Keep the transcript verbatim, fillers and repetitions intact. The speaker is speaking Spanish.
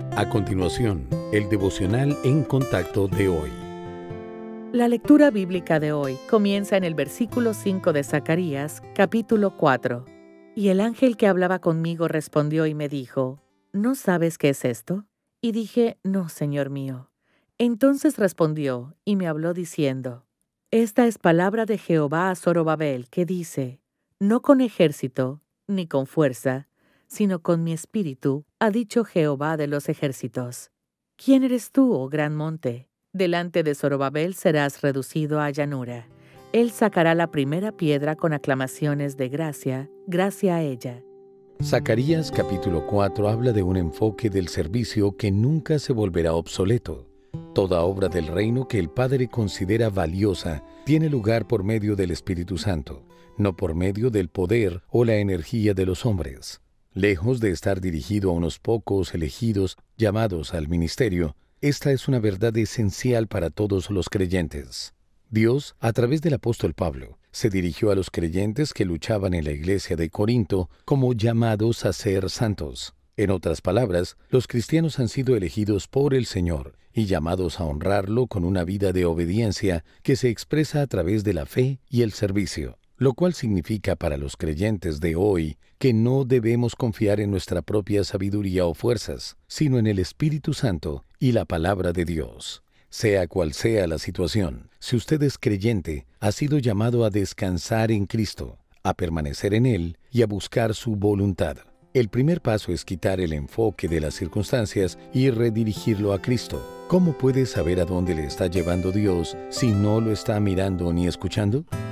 A continuación, el devocional en contacto de hoy. La lectura bíblica de hoy comienza en el versículo cinco de Zacarías, capítulo cuatro. Y el ángel que hablaba conmigo respondió y me dijo, ¿no sabes qué es esto? Y dije, no, Señor mío. Entonces respondió y me habló diciendo, esta es palabra de Jehová a Zorobabel, que dice, no con ejército, ni con fuerza, sino con mi espíritu, ha dicho Jehová de los ejércitos. ¿Quién eres tú, oh gran monte? Delante de Zorobabel serás reducido a llanura. Él sacará la primera piedra con aclamaciones de gracia, gracia a ella. Zacarías capítulo cuatro habla de un enfoque del servicio que nunca se volverá obsoleto. Toda obra del reino que el Padre considera valiosa tiene lugar por medio del Espíritu Santo, no por medio del poder o la energía de los hombres. Lejos de estar dirigido a unos pocos elegidos llamados al ministerio, esta es una verdad esencial para todos los creyentes. Dios, a través del apóstol Pablo, se dirigió a los creyentes que luchaban en la iglesia de Corinto como llamados a ser santos. En otras palabras, los cristianos han sido elegidos por el Señor y llamados a honrarlo con una vida de obediencia que se expresa a través de la fe y el servicio, lo cual significa para los creyentes de hoy que no debemos confiar en nuestra propia sabiduría o fuerzas, sino en el Espíritu Santo y la palabra de Dios. Sea cual sea la situación, si usted es creyente, ha sido llamado a descansar en Cristo, a permanecer en Él y a buscar su voluntad. El primer paso es quitar el enfoque de las circunstancias y redirigirlo a Cristo. ¿Cómo puede saber a dónde le está llevando Dios si no lo está mirando ni escuchando?